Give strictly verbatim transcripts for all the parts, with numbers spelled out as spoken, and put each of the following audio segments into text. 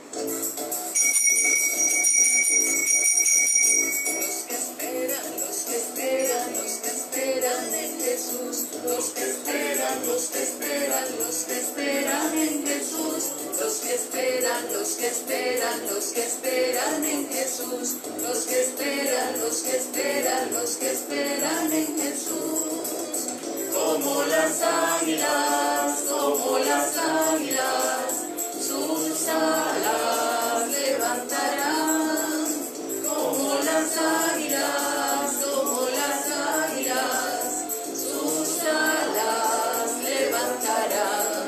Los que esperan, los que esperan, los que esperan en Jesús. Los que esperan, los que esperan, los que esperan en Jesús. Los que esperan, los que esperan, los que esperan en Jesús. Como las águilas, como las águilas, sus alas levantarán. Como las águilas, como las águilas, sus alas levantarán.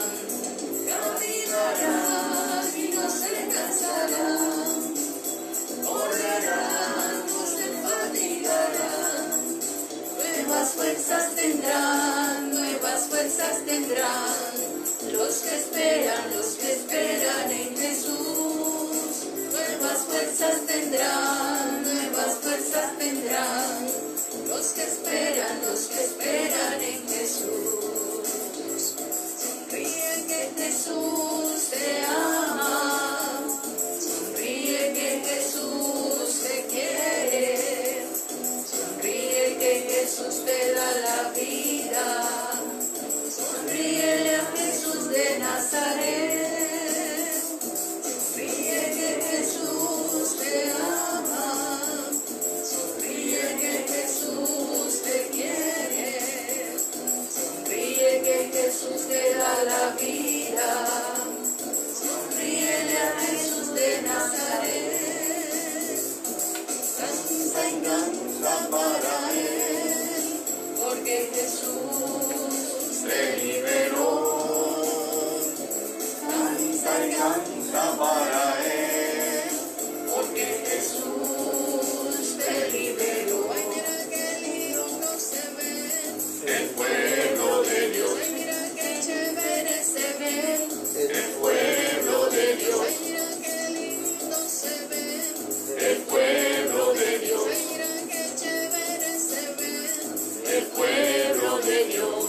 Caminarán y no se cansarán, correrán, no se fatigarán. Nuevas fuerzas tendrán, nuevas fuerzas tendrán. Los que esperan, los que esperan en Jesús. Nuevas fuerzas tendrán, nuevas fuerzas tendrán. Los que esperan, los que esperan en Jesús. Sonríe que Jesús te ama. Sonríe que Jesús te quiere. Sonríe que Jesús te da la vida. Sonríele a Jesús de Nazaret. Sonríe que Jesús te ama. Sonríe que Jesús te quiere. Sonríe que Jesús te da la vida. Sonríele a Jesús de Nazaret. Danza y danza para Él, porque Jesús te liberó. Danza y danza para Él, porque Jesús te liberó. Ay, mira qué lindo se ve el pueblo de Dios. Ay, mira qué chévere se ve el pueblo de Dios. Ay, mira qué lindo se ve el pueblo de Dios. Ay, mira qué chévere se ve el pueblo de Dios.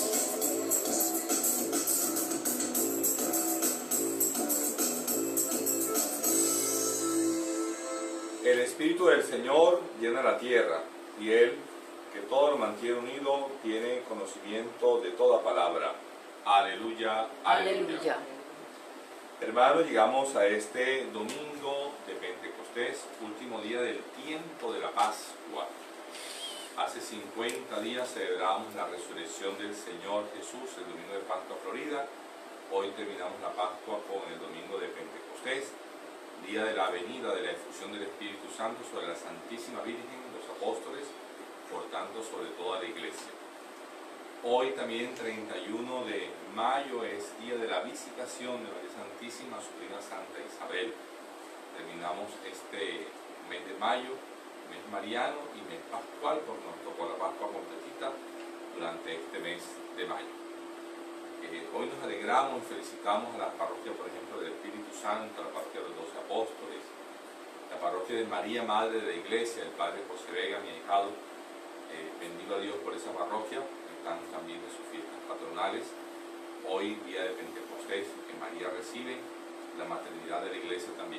El Espíritu del Señor llena la tierra, y Él, que todo lo mantiene unido, tiene conocimiento de toda palabra. Aleluya, aleluya. Aleluya. Hermanos, llegamos a este domingo de Pentecostés, último día del tiempo de la Pascua. Hace cincuenta días celebramos la resurrección del Señor Jesús, el domingo de Pascua Florida. Hoy terminamos la Pascua con el domingo de Pentecostés, día de la venida de la efusión del Espíritu Santo sobre la Santísima Virgen, los apóstoles, por tanto sobre toda la iglesia. Hoy también, treinta y uno de mayo, es día de la visitación de María Santísima, su prima Santa Isabel. Terminamos este mes de mayo, mes mariano y mes pascual, porque nos tocó la Pascua completita durante este mes de mayo. Eh, hoy nos alegramos y felicitamos a la parroquia, por ejemplo, del Espíritu Santo, a la parroquia de los doce apóstoles, la parroquia de María, Madre de la Iglesia, el Padre José Vega, mi ahijado. Eh, bendigo a Dios por esa parroquia. Están también de sus fiestas patronales. Hoy, día de Pentecostés, que María recibe la maternidad de la Iglesia también.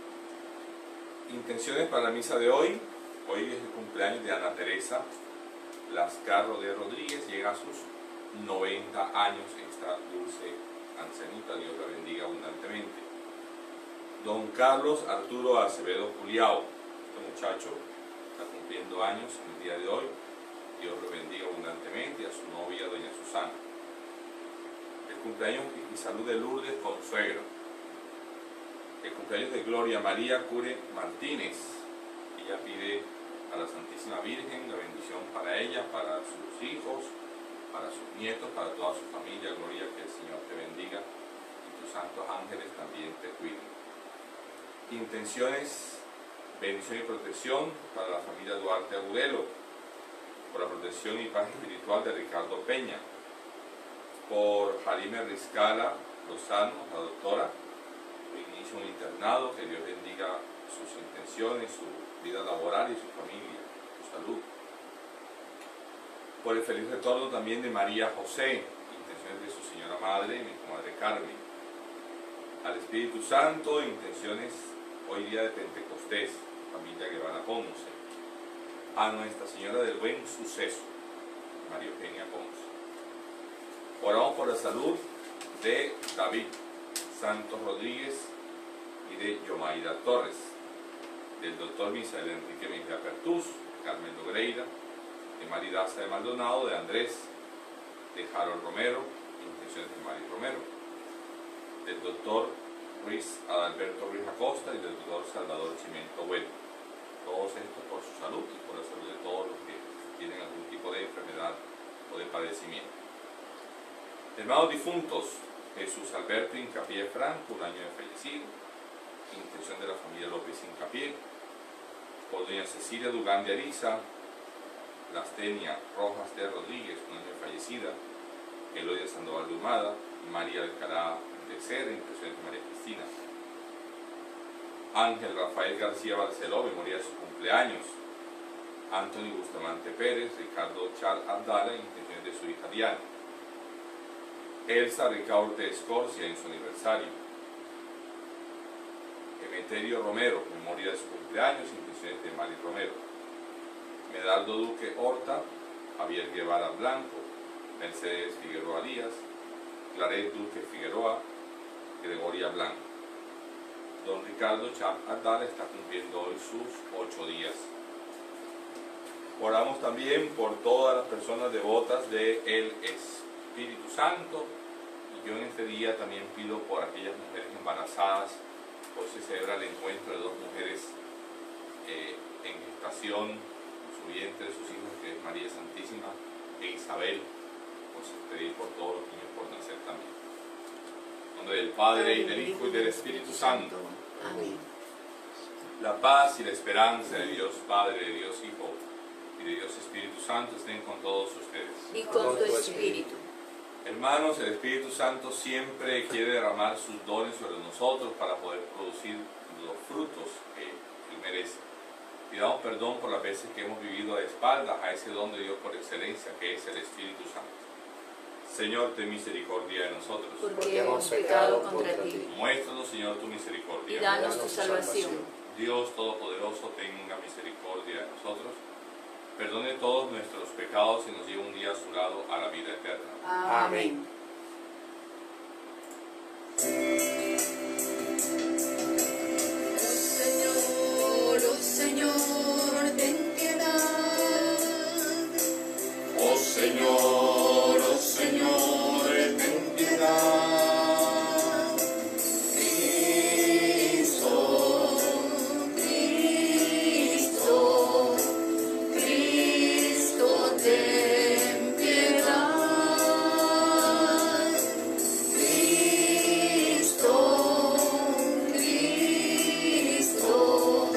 Intenciones para la misa de hoy. Hoy es el cumpleaños de Ana Teresa Lascarro de Rodríguez. Llega a sus noventa años esta dulce ancianita. Dios la bendiga abundantemente. Don Carlos Arturo Acevedo Juliao. Este muchacho está cumpliendo años en el día de hoy. Dios lo bendiga abundantemente, a su novia, doña Susana. El cumpleaños y salud de Lourdes Consuegro. El cumpleaños de Gloria María Cure Martínez. Ella pide a la Santísima Virgen la bendición para ella, para sus hijos, para sus nietos, para toda su familia. Gloria, que el Señor te bendiga y tus santos ángeles también te cuiden. Intenciones, bendición y protección para la familia Duarte Agudelo, por la protección y paz espiritual de Ricardo Peña, por Jarime Rizcala Lozano, la doctora, inicia un internado, que Dios bendiga sus intenciones, su vida laboral y su familia, su salud. Por el feliz retorno también de María José, intenciones de su señora madre, mi comadre Carmen. al Espíritu Santo, intenciones hoy día de Pentecostés, familia Guevara Ponce, a Nuestra Señora del Buen Suceso, María Eugenia Ponce. Oramos por la salud de David Santos Rodríguez y de Yomaida Torres, del doctor Misael Enrique Mejía Pertús, Carmen Logreira, de Maridaza de Maldonado, de Andrés, de Harold Romero, intenciones de Mari Romero, del doctor Ruiz Adalberto Ruiz Acosta y del doctor Salvador Chimento Bueno. Todos estos por su salud y por la salud de todos los que tienen algún tipo de enfermedad o de padecimiento. Hermanos difuntos, Jesús Alberto Incapié Franco, un año de fallecido, intención de la familia López Incapié, por doña Cecilia Dugán de Ariza, Lastenia Rojas de Rodríguez, un año de fallecida, Elodia Sandoval de Humada, María Alcalá de Cera, intención de María Cristina, Ángel Rafael García Barceló, memoria de su cumpleaños, Anthony Bustamante Pérez, Ricardo Char Abdala, intenciones de su hija Diana, Elsa Ricaurte Escorcia en su aniversario, Emeterio Romero, memoria de su cumpleaños, intenciones de Mari Romero, Medardo Duque Horta, Javier Guevara Blanco, Mercedes Figueroa Díaz, Claret Duque Figueroa, Gregoria Blanco. Don Ricardo Char Abdala está cumpliendo hoy sus ocho días. Oramos también por todas las personas devotas del Espíritu Santo, y yo en este día también pido por aquellas mujeres embarazadas. Hoy se celebra el encuentro de dos mujeres eh, en gestación, en su vientre de sus hijos, que es María Santísima e Isabel. Pues pedir por todos los niños por nacer también. En nombre del Padre, y del Hijo, y del Espíritu Santo. Amén. La paz y la esperanza de Dios Padre, de Dios Hijo y de Dios Espíritu Santo estén con todos ustedes. Y con tu espíritu. Hermanos, el Espíritu Santo siempre quiere derramar sus dones sobre nosotros para poder producir los frutos que Él merece. Pidamos perdón por las veces que hemos vivido a espaldas a ese don de Dios por excelencia, que es el Espíritu Santo. Señor, ten misericordia de nosotros. Porque hemos pecado contra ti. Muéstranos, Señor, tu misericordia. Y danos tu salvación. Dios Todopoderoso, tenga misericordia de nosotros. Perdone todos nuestros pecados y nos lleve un día a su lado a la vida eterna. Amén. Señor, oh Señor, ten piedad. Oh Señor, oh Señor, ten piedad. Cristo, Cristo, Cristo, ten piedad. Cristo, Cristo,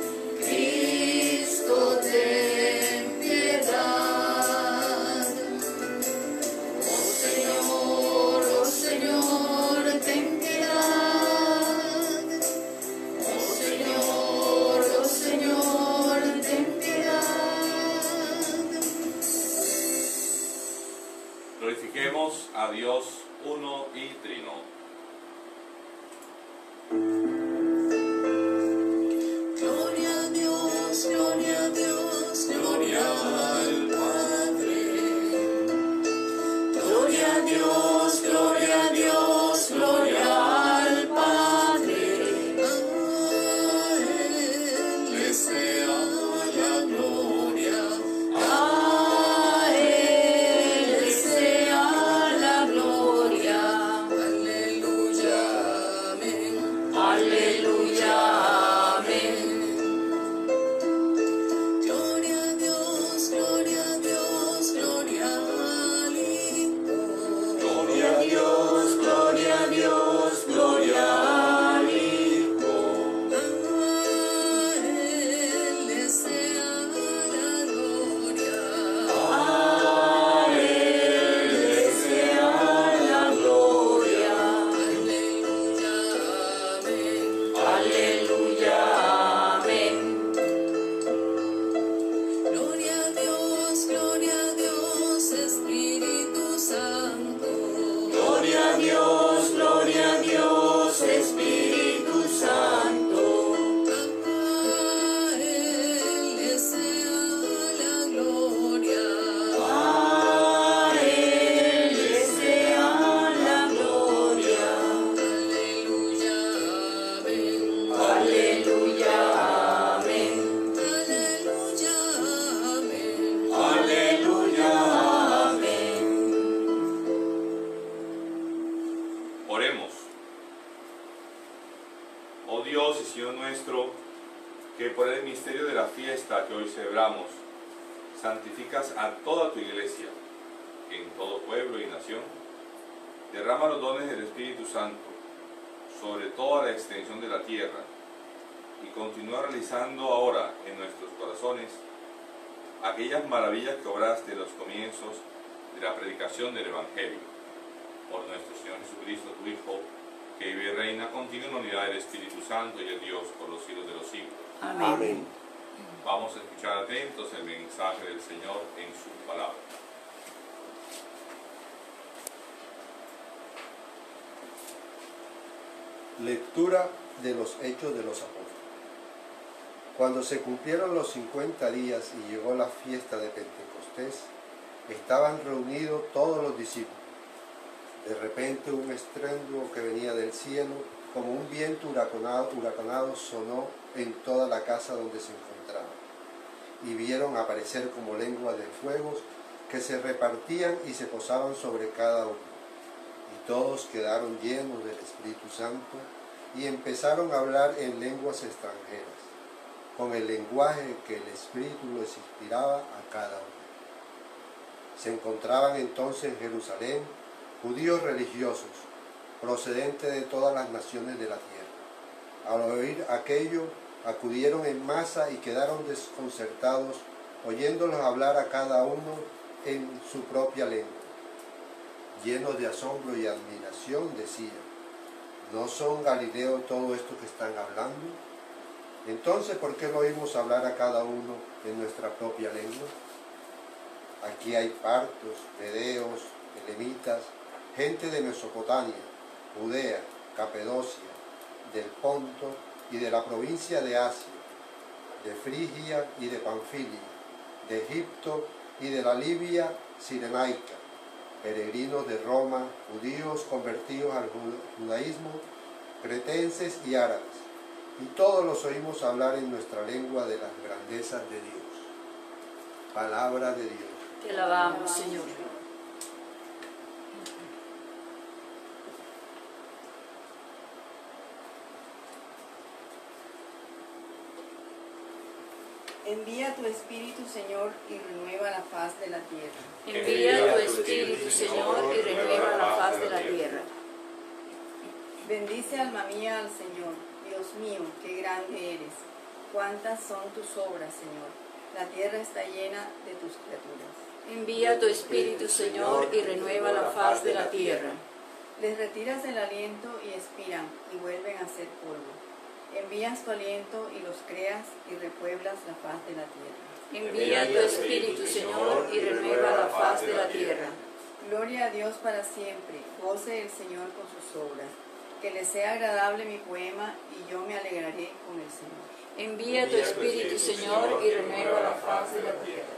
Cristo, ten piedad. Oh Señor, oh Señor, ten piedad. Oh Señor, oh Señor, ten piedad. Glorifiquemos a Dios uno y trino. Gloria a Dios, gloria a Dios, gloria al Padre. Gloria a Dios, gloria a Dios, gloria al Padre. A Él le sea la gloria. A Él le sea la gloria. Aleluya, amén. Aleluya, amén. Gloria a Dios, gloria a Dios, gloria al Hijo. Gloria a Dios, gloria a Dios, gloria al Hijo. A Él le sea la gloria. A Él le sea la gloria. Aleluya, amén. Oh Dios y Señor nuestro, que por el misterio de la fiesta que hoy celebramos, santificas a toda tu iglesia, en todo pueblo y nación, derrama los dones del Espíritu Santo sobre toda la extensión de la tierra y continúa realizando ahora en nuestros corazones aquellas maravillas que obraste en los comienzos de la predicación del Evangelio. Por nuestro Señor Jesucristo, tu Hijo, que vive y reina contigo en la unidad del Espíritu Santo y el Dios por los siglos de los siglos. Amén. Amén. Vamos a escuchar atentos el mensaje del Señor en su palabra. Lectura de los Hechos de los Apóstoles. Cuando se cumplieron los cincuenta días y llegó la fiesta de Pentecostés, estaban reunidos todos los discípulos. De repente un estruendo que venía del cielo, como un viento huracanado, huracanado, sonó en toda la casa donde se encontraban. Y vieron aparecer como lenguas de fuego que se repartían y se posaban sobre cada uno. Y todos quedaron llenos del Espíritu Santo y empezaron a hablar en lenguas extranjeras, con el lenguaje que el Espíritu les inspiraba a cada uno. Se encontraban entonces en Jerusalén judíos religiosos, procedentes de todas las naciones de la tierra. Al oír aquello, acudieron en masa y quedaron desconcertados, oyéndolos hablar a cada uno en su propia lengua. Llenos de asombro y admiración, decían: ¿no son galileos todo esto que están hablando? Entonces, ¿por qué no oímos hablar a cada uno en nuestra propia lengua? Aquí hay partos, medeos, elamitas, gente de Mesopotamia, Judea, Capadocia, del Ponto y de la provincia de Asia, de Frigia y de Panfilia, de Egipto y de la Libia Cirenaica, peregrinos de Roma, judíos convertidos al judaísmo, cretenses y árabes, y todos los oímos hablar en nuestra lengua de las grandezas de Dios. Palabra de Dios. Te alabamos, Señor. Envía tu Espíritu, Señor, y renueva la faz de la tierra. Envía tu Espíritu, Señor, y renueva la faz de la tierra. Bendice, alma mía, al Señor. Dios mío, qué grande eres. Cuántas son tus obras, Señor. La tierra está llena de tus criaturas. Envía tu Espíritu, Señor, y renueva la faz de la tierra. Les retiras el aliento y expiran, y vuelven a ser polvo. Envías tu aliento y los creas, y repueblas la faz de la tierra. Envía tu Espíritu, Señor, y renueva la faz de la tierra. Gloria a Dios para siempre. Goce el Señor con sus obras. Que le sea agradable mi poema, y yo me alegraré con el Señor. Envía tu Espíritu, Señor, y renueva la faz de la tierra.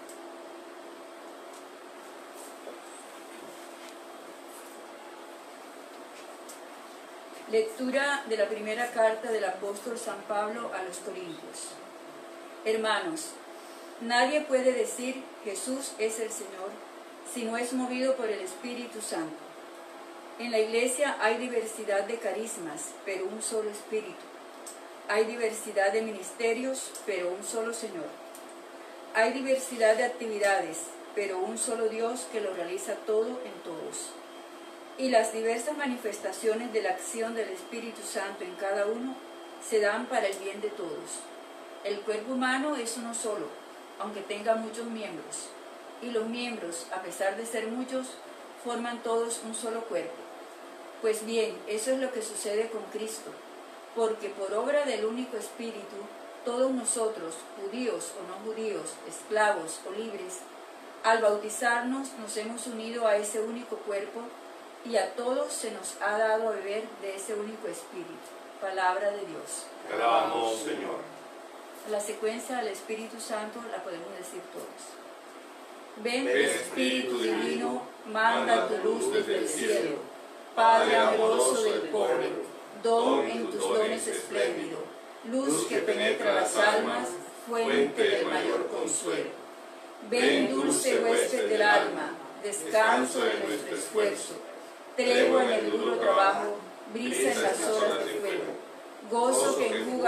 Lectura de la primera carta del apóstol San Pablo a los Corintios. Hermanos, nadie puede decir Jesús es el Señor si no es movido por el Espíritu Santo. En la iglesia hay diversidad de carismas, pero un solo Espíritu. Hay diversidad de ministerios, pero un solo Señor. Hay diversidad de actividades, pero un solo Dios que lo realiza todo en todos. Y las diversas manifestaciones de la acción del Espíritu Santo en cada uno se dan para el bien de todos. El cuerpo humano es uno solo, aunque tenga muchos miembros. Y los miembros, a pesar de ser muchos, forman todos un solo cuerpo. Pues bien, eso es lo que sucede con Cristo, porque por obra del único Espíritu, todos nosotros, judíos o no judíos, esclavos o libres, al bautizarnos nos hemos unido a ese único cuerpo, y a todos se nos ha dado a beber de ese único Espíritu. Palabra de Dios. Te alabamos, Señor. La secuencia del Espíritu Santo la podemos decir todos. Ven, Ven, Espíritu Espíritu Divino, Divino, manda tu luz desde el cielo. Padre amoroso del pobre, don en tus dones espléndido, luz que penetra las almas, fuente del mayor consuelo. Ven, dulce huésped del alma, descanso de nuestro esfuerzo, tregua en el duro trabajo, brisa en las horas de fuego, gozo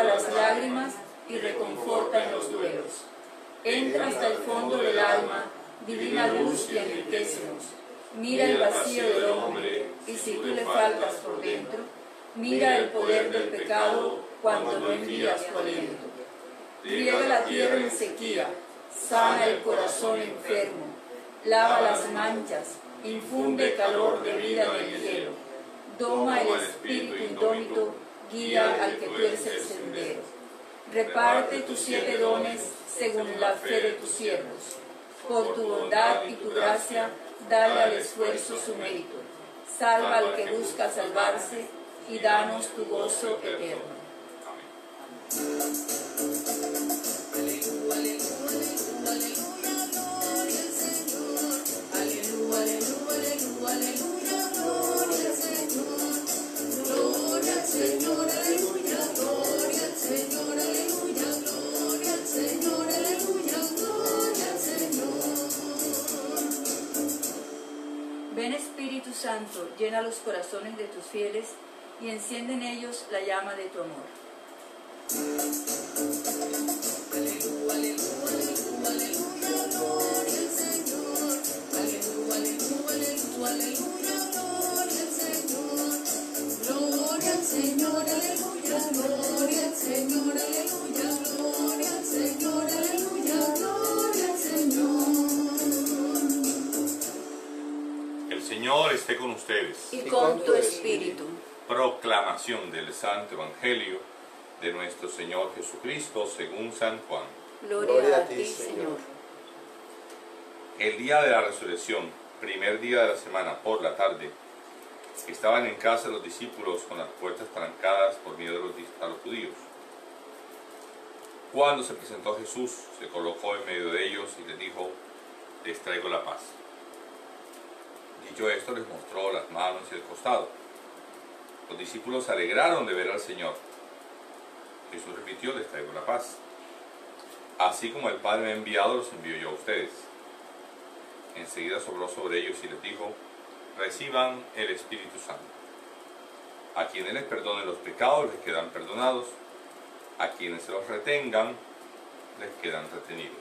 seca las lágrimas y reconforta en los duelos. Entra hasta el fondo del alma, divina luz y enriquecenos. Mira el vacío del hombre, y si tú le faltas por dentro, mira el poder del pecado cuando no envías tu aliento. Riega la tierra en sequía, sana el corazón enfermo, lava las manchas, infunde calor de vida en el hielo, doma el espíritu indómito, guía al que tuerce el sendero. Reparte tus siete dones según la fe de tus siervos. Por tu bondad y tu gracia, dale al esfuerzo su mérito. Salva al que busca salvarse y danos tu gozo eterno. Señor, aleluya, gloria al Señor, aleluya, gloria al Señor, aleluya, gloria al Señor. Ven Espíritu Santo, llena los corazones de tus fieles y enciende en ellos la llama de tu amor. Aleluya, aleluya, aleluya, gloria al Señor. Aleluya, aleluya, aleluya, gloria al Señor. Gloria al Señor, aleluya, gloria al Señor, aleluya, gloria al Señor, aleluya, gloria al Señor. El Señor esté con ustedes. Y con tu espíritu. Proclamación del Santo Evangelio de nuestro Señor Jesucristo según San Juan. Gloria a ti, Señor. El día de la resurrección, primer día de la semana, por la tarde, estaban en casa los discípulos con las puertas trancadas por miedo a los, a los judíos. Cuando se presentó Jesús, se colocó en medio de ellos y les dijo: les traigo la paz. Dicho esto, les mostró las manos y el costado. Los discípulos se alegraron de ver al Señor. Jesús repitió: les traigo la paz. Así como el Padre me ha enviado, los envío yo a ustedes. Enseguida sopló sobre ellos y les dijo: reciban el Espíritu Santo. A quienes les perdonen los pecados les quedan perdonados, a quienes se los retengan les quedan retenidos.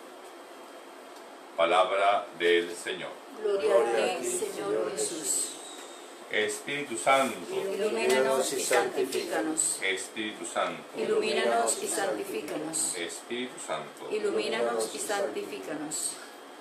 Palabra del Señor. Gloria a ti, Señor Jesús. Espíritu Santo, Ilumínanos y santifícanos. Espíritu Santo, Ilumínanos y santifícanos. Espíritu Santo. Ilumínanos y santifícanos.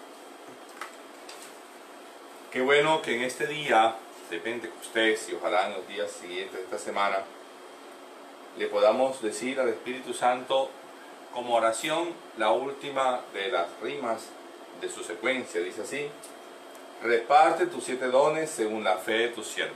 Qué bueno que en este día de Pentecostés y ojalá en los días siguientes de esta semana le podamos decir al Espíritu Santo como oración la última de las rimas de su secuencia. Dice así: reparte tus siete dones según la fe de tus siervos.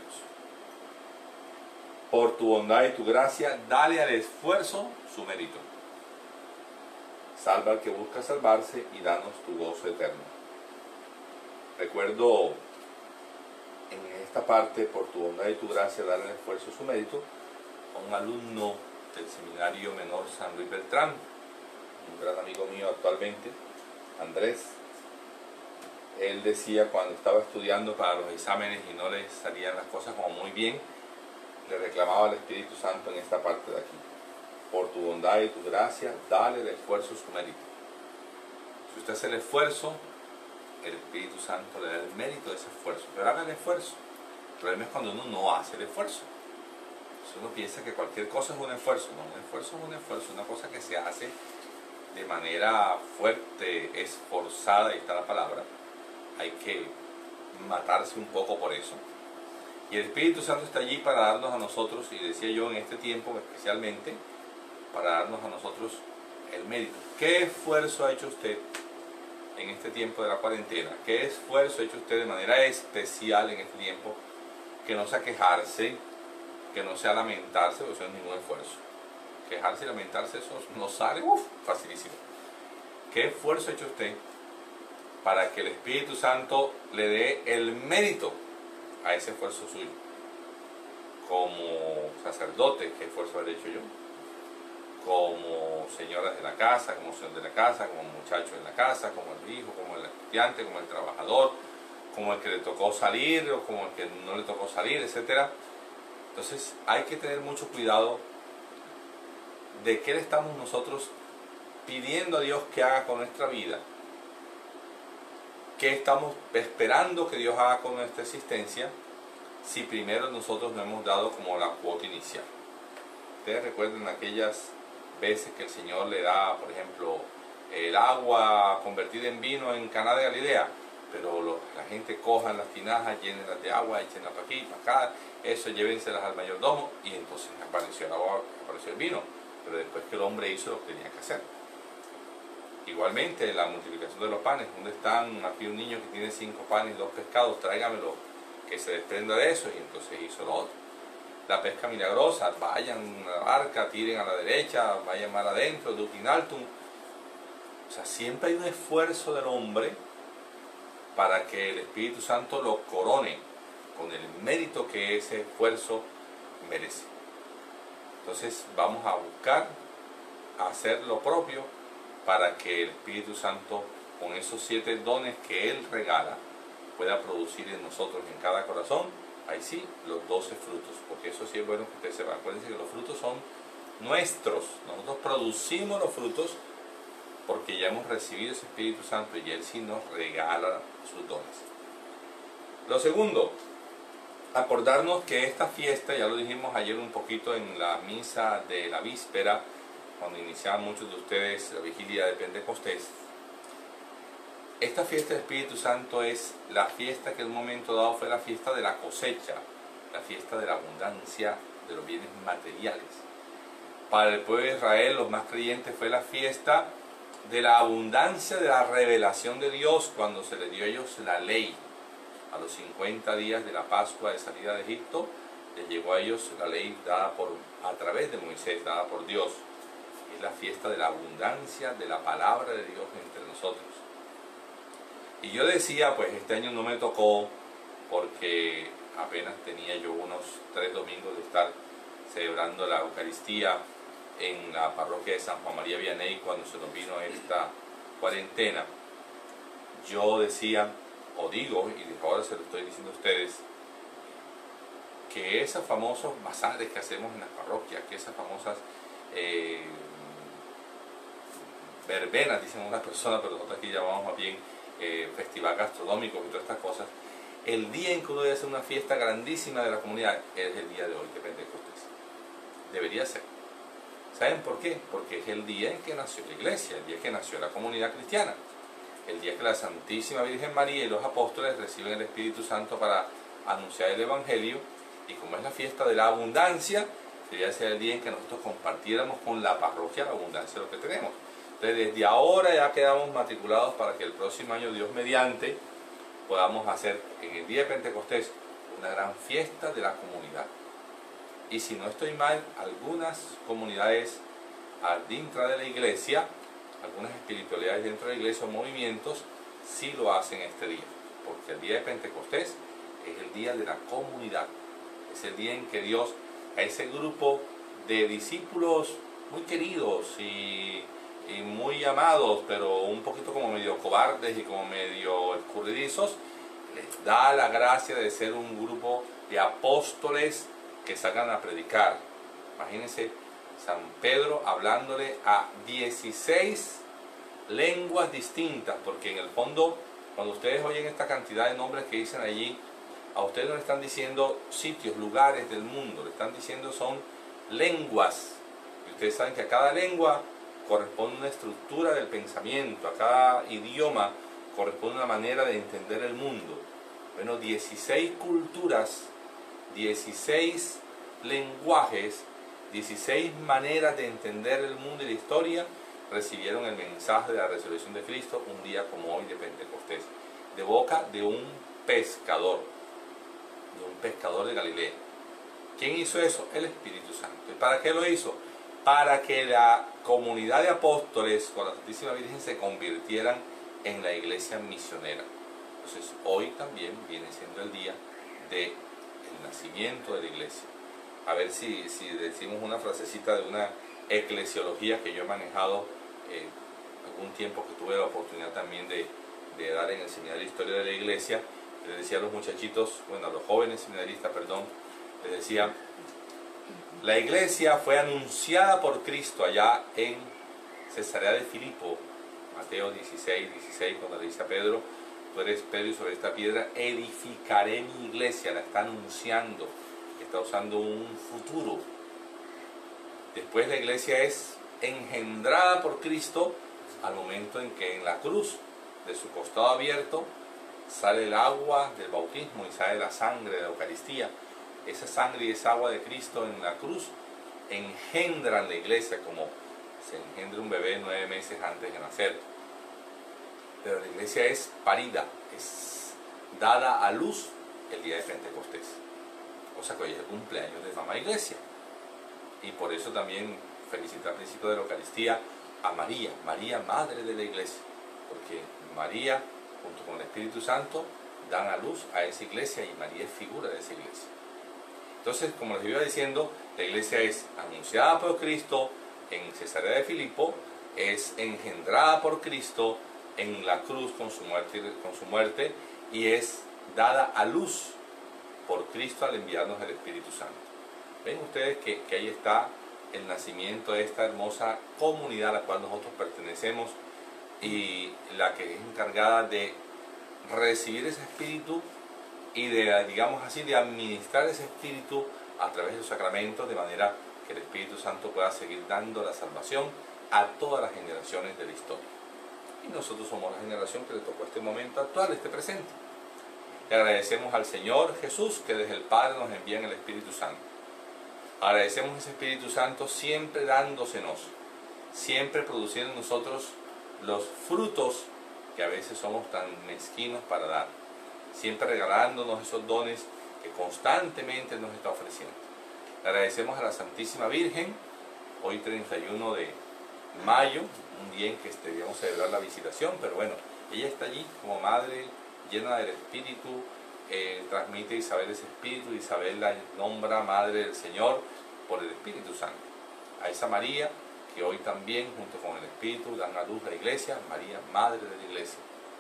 Por tu bondad y tu gracia, dale al esfuerzo su mérito. Salva al que busca salvarse y danos tu gozo eterno. Recuerdo en esta parte, por tu bondad y tu gracia, dar el esfuerzo su mérito, a un alumno del Seminario Menor San Luis Beltrán, un gran amigo mío actualmente, Andrés. Él decía, cuando estaba estudiando para los exámenes y no le salían las cosas como muy bien, le reclamaba al Espíritu Santo en esta parte de aquí: por tu bondad y tu gracia, dale el esfuerzo su mérito. Si usted hace el esfuerzo, el Espíritu Santo le da el mérito de ese esfuerzo. Pero haga el esfuerzo. El problema es cuando uno no hace el esfuerzo. Si uno piensa que cualquier cosa es un esfuerzo, no, un esfuerzo es un esfuerzo, una cosa que se hace de manera fuerte, esforzada, ahí está la palabra. Hay que matarse un poco por eso. Y el Espíritu Santo está allí para darnos a nosotros, y decía yo en este tiempo especialmente, para darnos a nosotros el mérito. ¿Qué esfuerzo ha hecho usted en este tiempo de la cuarentena? ¿Qué esfuerzo ha hecho usted de manera especial en este tiempo? Que no sea quejarse, que no sea lamentarse, porque eso no es ningún esfuerzo. Quejarse y lamentarse, eso no sale, uff, facilísimo. ¿Qué esfuerzo ha hecho usted para que el Espíritu Santo le dé el mérito a ese esfuerzo suyo? Como sacerdote, ¿qué esfuerzo habré hecho yo? Como señoras de la casa, como señor de la casa, como muchacho en la casa, como el hijo, como el estudiante, como el trabajador, como el que le tocó salir o como el que no le tocó salir, etcétera. Entonces hay que tener mucho cuidado de qué le estamos nosotros pidiendo a Dios que haga con nuestra vida, qué estamos esperando que Dios haga con nuestra existencia, si primero nosotros no hemos dado como la cuota inicial. Ustedes recuerdan aquellas veces que el Señor le da, por ejemplo, el agua convertida en vino en Caná de Galilea, pero lo, la gente cojan las tinajas, llénenlas de agua, échenlas para aquí, para acá, eso llévenselas al mayordomo, y entonces apareció el agua, apareció el vino, pero después que el hombre hizo lo que tenía que hacer. Igualmente la multiplicación de los panes, donde están aquí un niño que tiene cinco panes y dos pescados, tráigamelo, que se desprenda de eso, y entonces hizo lo otro. La pesca milagrosa, vayan a la barca, tiren a la derecha, vayan más adentro, dutin altum. O sea, siempre hay un esfuerzo del hombre para que el Espíritu Santo lo corone con el mérito que ese esfuerzo merece. Entonces vamos a buscar hacer lo propio para que el Espíritu Santo, con esos siete dones que Él regala, pueda producir en nosotros, en cada corazón, ahí sí, los doce frutos, porque eso sí es bueno que ustedes sepan. Acuérdense que los frutos son nuestros, nosotros producimos los frutos porque ya hemos recibido ese Espíritu Santo y Él sí nos regala sus dones. Lo segundo, acordarnos que esta fiesta, ya lo dijimos ayer un poquito en la misa de la víspera, cuando iniciaban muchos de ustedes la vigilia de Pentecostés, esta fiesta del Espíritu Santo es la fiesta que en un momento dado fue la fiesta de la cosecha, la fiesta de la abundancia de los bienes materiales. Para el pueblo de Israel, los más creyentes, fue la fiesta de la abundancia de la revelación de Dios cuando se les dio a ellos la ley. A los cincuenta días de la Pascua de salida de Egipto, les llegó a ellos la ley dada por, a través de Moisés, dada por Dios. Es la fiesta de la abundancia de la palabra de Dios entre nosotros. Y yo decía, pues este año no me tocó porque apenas tenía yo unos tres domingos de estar celebrando la Eucaristía en la parroquia de San Juan María Vianney cuando se nos vino esta cuarentena. Yo decía, o digo, y ahora se lo estoy diciendo a ustedes, que esos famosos bazares que hacemos en las parroquias, que esas famosas eh, verbenas, dicen unas personas, pero nosotros aquí llamamos más bien eh, festival gastronómico y todas estas cosas, el día en que uno debe hacer una fiesta grandísima de la comunidad es el día de hoy de Pentecostés. Debería ser. ¿Saben por qué? Porque es el día en que nació la iglesia, el día en que nació la comunidad cristiana, el día que la Santísima Virgen María y los apóstoles reciben el Espíritu Santo para anunciar el Evangelio, y como es la fiesta de la abundancia, debería ser el día en que nosotros compartiéramos con la parroquia la abundancia de lo que tenemos. Entonces desde ahora ya quedamos matriculados para que el próximo año, Dios mediante, podamos hacer en el día de Pentecostés una gran fiesta de la comunidad. Y si no estoy mal, algunas comunidades dentro de la iglesia, algunas espiritualidades dentro de la iglesia o movimientos, sí lo hacen este día. Porque el día de Pentecostés es el día de la comunidad. Es el día en que Dios, a ese grupo de discípulos muy queridos y, y muy amados, pero un poquito como medio cobardes y como medio escurridizos, les da la gracia de ser un grupo de apóstoles que salgan a predicar. Imagínense San Pedro hablándole a dieciséis lenguas distintas, porque en el fondo, cuando ustedes oyen esta cantidad de nombres que dicen allí, a ustedes no le están diciendo sitios, lugares del mundo, le están diciendo son lenguas. Y ustedes saben que a cada lengua corresponde una estructura del pensamiento, a cada idioma corresponde una manera de entender el mundo. Bueno, dieciséis culturas, dieciséis lenguajes, dieciséis maneras de entender el mundo y la historia recibieron el mensaje de la resurrección de Cristo un día como hoy de Pentecostés, de boca de un pescador, de un pescador de Galilea. ¿Quién hizo eso? El Espíritu Santo. ¿Y para qué lo hizo? Para que la comunidad de apóstoles con la Santísima Virgen se convirtieran en la iglesia misionera. Entonces hoy también viene siendo el día del nacimiento de la iglesia. A ver si, si decimos una frasecita de una eclesiología que yo he manejado eh, algún tiempo, que tuve la oportunidad también de, de dar en el seminario de Historia de la Iglesia. Les decía a los muchachitos, bueno, a los jóvenes seminaristas, perdón, les decía, La iglesia fue anunciada por Cristo allá en Cesarea de Filipo, Mateo dieciséis, dieciséis, cuando le dice a Pedro, tú eres Pedro y sobre esta piedra edificaré mi iglesia. La está anunciando, está usando un futuro. Después la iglesia es engendrada por Cristo al momento en que en la cruz, de su costado abierto, sale el agua del bautismo y sale la sangre de la Eucaristía. Esa sangre y esa agua de Cristo en la cruz engendran la iglesia como se engendra un bebé nueve meses antes de nacer. Pero la iglesia es parida, es dada a luz el día de Pentecostés. O sea que hoy es el cumpleaños de mamá iglesia. Y por eso también felicito al principio de la Eucaristía a María, María Madre de la Iglesia, porque María junto con el Espíritu Santo dan a luz a esa iglesia y María es figura de esa iglesia. Entonces, como les iba diciendo, la iglesia es anunciada por Cristo en Cesarea de Filipo, es engendrada por Cristo en la cruz con su muerte, con su muerte y es dada a luz por Cristo al enviarnos el Espíritu Santo. Ven ustedes que, que ahí está el nacimiento de esta hermosa comunidad a la cual nosotros pertenecemos y la que es encargada de recibir ese espíritu y de, digamos así, de administrar ese espíritu a través de los sacramentos, de manera que el Espíritu Santo pueda seguir dando la salvación a todas las generaciones de la historia. Y nosotros somos la generación que le tocó este momento actual, este presente. Le agradecemos al Señor Jesús que desde el Padre nos envía el Espíritu Santo. Agradecemos ese Espíritu Santo siempre dándosenos, siempre produciendo en nosotros los frutos que a veces somos tan mezquinos para dar, siempre regalándonos esos dones que constantemente nos está ofreciendo. Le agradecemos a la Santísima Virgen, hoy treinta y uno de mayo, un día en que debíamos celebrar la visitación, pero bueno, ella está allí como Madre llena del Espíritu, eh, transmite Isabel ese Espíritu, Isabel la nombra Madre del Señor por el Espíritu Santo. A esa María, que hoy también junto con el Espíritu dan a luz la iglesia, María, Madre de la iglesia.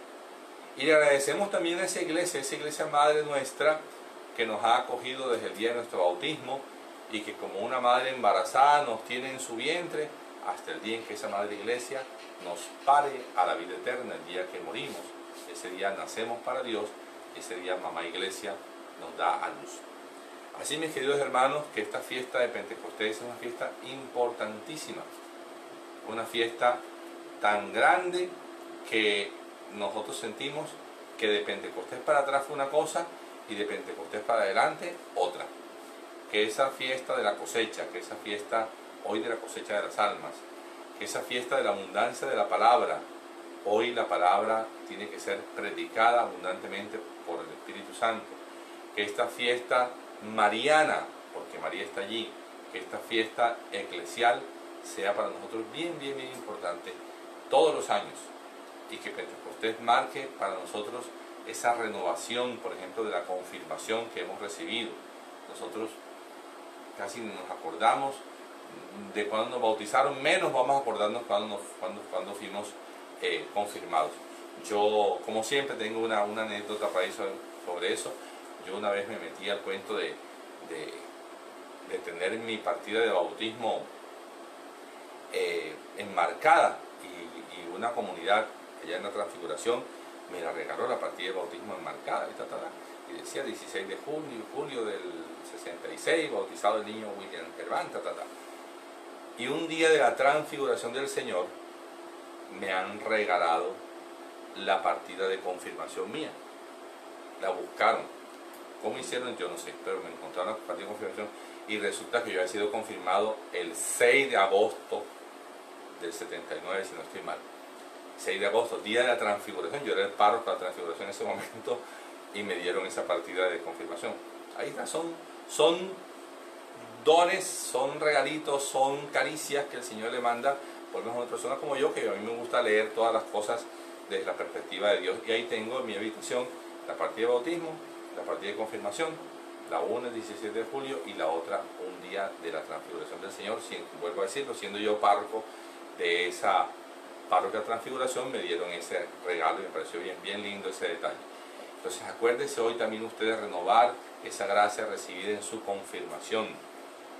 Y le agradecemos también a esa iglesia, esa iglesia Madre nuestra, que nos ha acogido desde el día de nuestro bautismo y que como una madre embarazada nos tiene en su vientre hasta el día en que esa Madre Iglesia nos pare a la vida eterna, el día que morimos. Ese día nacemos para Dios, ese día Mamá Iglesia nos da a luz. Así, mis queridos hermanos, que esta fiesta de Pentecostés es una fiesta importantísima, una fiesta tan grande que nosotros sentimos que de Pentecostés para atrás fue una cosa y de Pentecostés para adelante otra. Que esa fiesta de la cosecha, que esa fiesta hoy de la cosecha de las almas, que esa fiesta de la abundancia de la palabra, hoy la palabra tiene que ser predicada abundantemente por el Espíritu Santo, que esta fiesta mariana, porque María está allí, que esta fiesta eclesial sea para nosotros bien, bien, bien importante todos los años, y que Pentecostés marque para nosotros esa renovación, por ejemplo, de la confirmación que hemos recibido. Nosotros casi nos acordamos de cuando nos bautizaron, menos vamos a acordarnos cuando, nos, cuando, cuando fuimos eh, confirmados. Yo, como siempre, tengo una, una anécdota para eso, sobre eso. Yo una vez me metí al cuento de, de, de tener mi partida de bautismo eh, enmarcada y, y una comunidad allá en la Transfiguración me la regaló la partida de bautismo enmarcada y, ta, ta, ta, y decía dieciséis de junio, julio del sesenta y seis, bautizado el niño William Gerván, ta, ta, ta. Y un día de la Transfiguración del Señor me han regalado la partida de confirmación mía. La buscaron. ¿Cómo hicieron? Yo no sé, pero me encontraron la partida de confirmación y resulta que yo había sido confirmado el seis de agosto del setenta y nueve, si no estoy mal. seis de agosto, día de la Transfiguración. Yo era el párroco de la Transfiguración en ese momento y me dieron esa partida de confirmación. Ahí está, son, son dones, son regalitos, son caricias que el Señor le manda por una persona como yo, que a mí me gusta leer todas las cosas desde la perspectiva de Dios. Y ahí tengo en mi habitación la partida de bautismo, la partida de confirmación, la una el diecisiete de julio y la otra un día de la Transfiguración del Señor. Si, vuelvo a decirlo, siendo yo párroco de esa parroquia de Transfiguración, me dieron ese regalo y me pareció bien, bien lindo ese detalle. Entonces acuérdense hoy también ustedes renovar esa gracia recibida en su confirmación.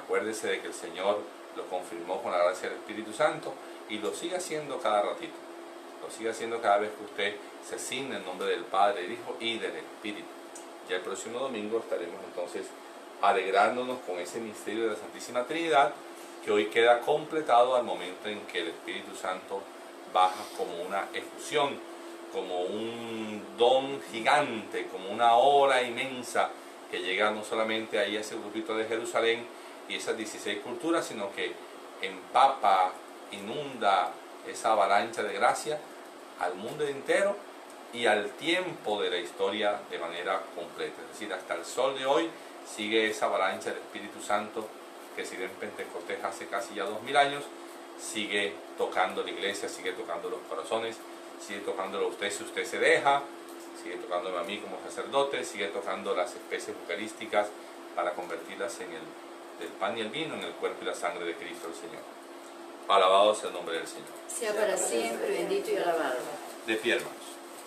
Acuérdese de que el Señor lo confirmó con la gracia del Espíritu Santo y lo sigue haciendo cada ratito. Lo sigue haciendo cada vez que usted se asigna en nombre del Padre, del Hijo y del Espíritu. Ya el próximo domingo estaremos entonces alegrándonos con ese misterio de la Santísima Trinidad, que hoy queda completado al momento en que el Espíritu Santo baja como una efusión, como un don gigante, como una ola inmensa que llega no solamente ahí a ese grupito de Jerusalén y esas dieciséis culturas, sino que empapa, inunda esa avalancha de gracia al mundo entero y al tiempo de la historia de manera completa. Es decir, hasta el sol de hoy sigue esa avalancha del Espíritu Santo que sirve en Pentecostés hace casi ya dos mil años, sigue tocando la iglesia, sigue tocando los corazones, sigue tocándolo a usted si usted se deja, sigue tocándome a mí como sacerdote, sigue tocando las especies eucarísticas para convertirlas en el del pan y el vino, en el cuerpo y la sangre de Cristo el Señor. Alabado sea el nombre del Señor. Sea para siempre bendito y alabado. De pie, hermanos.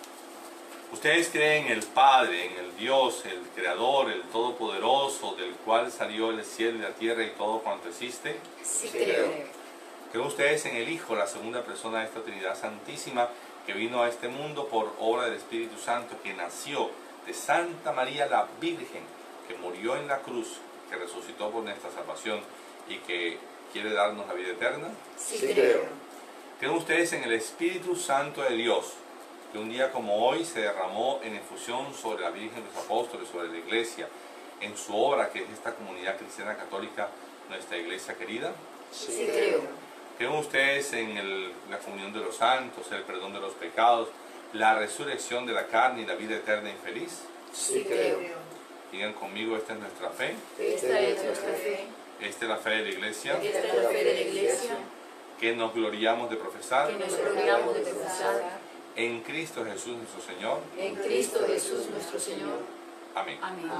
Ustedes creen en el Padre, en el Dios, el Creador, el Todopoderoso, del cual salió el cielo y la tierra y todo cuanto existe. Sí, creo. ¿Creen ustedes en el Hijo, la segunda persona de esta Trinidad Santísima, que vino a este mundo por obra del Espíritu Santo, que nació de Santa María la Virgen, que murió en la cruz, que resucitó por nuestra salvación y que quiere darnos la vida eterna? Sí, creo. ¿Creen ustedes en el Espíritu Santo de Dios, que un día como hoy se derramó en efusión sobre la Virgen de los Apóstoles, sobre la Iglesia, en su obra, que es esta comunidad cristiana católica, nuestra Iglesia querida? Sí, creo. ¿Creen ustedes en el, la comunión de los santos, el perdón de los pecados, la resurrección de la carne y la vida eterna y feliz? Sí, creo. Digan conmigo, esta es nuestra fe, Esta es nuestra fe. esta es la fe de la Iglesia, Esta es la fe de la Iglesia, que nos gloriamos de profesar que nos gloriamos de profesar en Cristo Jesús nuestro Señor. en Cristo Jesús nuestro Señor. Amén. Amén.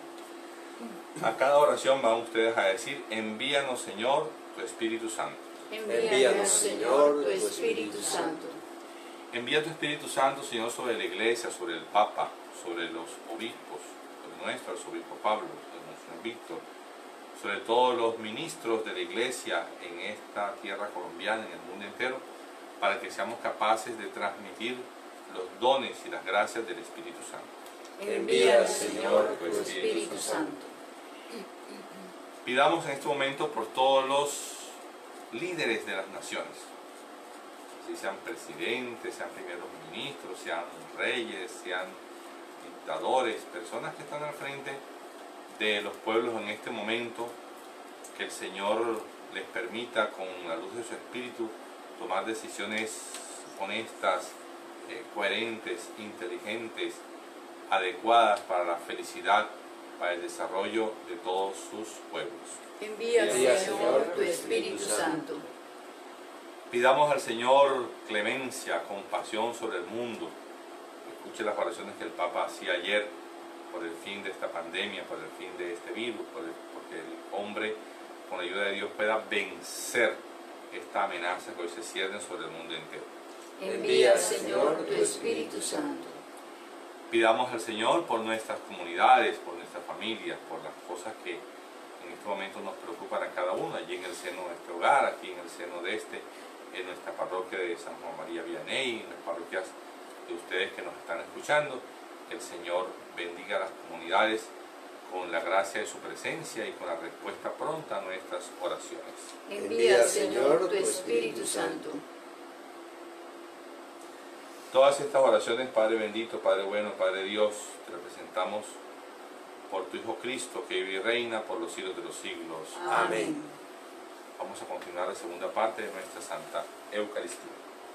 A cada oración van ustedes a decir: envíanos, Señor, tu Espíritu Santo. Envíanos, Señor, tu Espíritu Santo. Envía tu Espíritu Santo, Señor, sobre la Iglesia, sobre el Papa, sobre los obispos, sobre nuestro arzobispo Pablo, sobre nuestro Víctor, sobre todos los ministros de la Iglesia en esta tierra colombiana, en el mundo entero, para que seamos capaces de transmitir los dones y las gracias del Espíritu Santo. Envía, Señor, tu Espíritu Santo. Pidamos en este momento por todos los líderes de las naciones, si sean presidentes, sean primeros ministros, sean reyes, sean dictadores, personas que están al frente de los pueblos en este momento, que el Señor les permita con la luz de su Espíritu tomar decisiones honestas, eh, coherentes, inteligentes, adecuadas para la felicidad, para el desarrollo de todos sus pueblos. Envía, Envía, Señor, tu Espíritu Santo. Pidamos al Señor clemencia, compasión sobre el mundo. Escuche las oraciones que el Papa hacía ayer por el fin de esta pandemia, por el fin de este virus, por el, porque el hombre, con la ayuda de Dios, pueda vencer esta amenaza que hoy se cierne sobre el mundo entero. Envía, Señor, tu Espíritu Santo. Pidamos al Señor por nuestras comunidades, por nuestras familias, por las cosas que en este momento nos preocupan a cada uno, allí en el seno de este hogar, aquí en el seno de este, en nuestra parroquia de San Juan María Vianney, en las parroquias de ustedes que nos están escuchando. Que el Señor bendiga a las comunidades con la gracia de su presencia y con la respuesta pronta a nuestras oraciones. Envía, Señor, tu Espíritu Santo. Todas estas oraciones, Padre bendito, Padre bueno, Padre Dios, te representamos por tu Hijo Cristo, que vive y reina por los siglos de los siglos. Amén. Vamos a continuar la segunda parte de nuestra Santa Eucaristía.